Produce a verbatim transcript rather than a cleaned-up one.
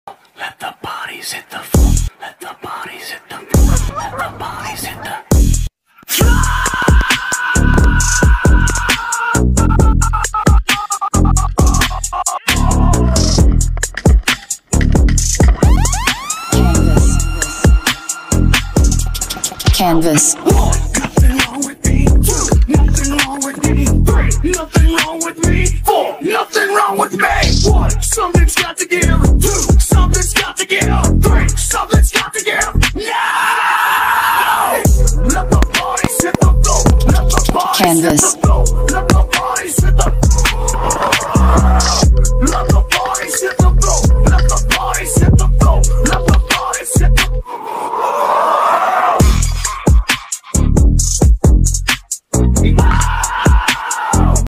Let the bodies hit the floor. Let the bodies hit the floor. Let the bodies hit the Canvas. One, nothing wrong with me. Two, nothing wrong with me. Three, nothing wrong with me. Four, nothing wrong with me.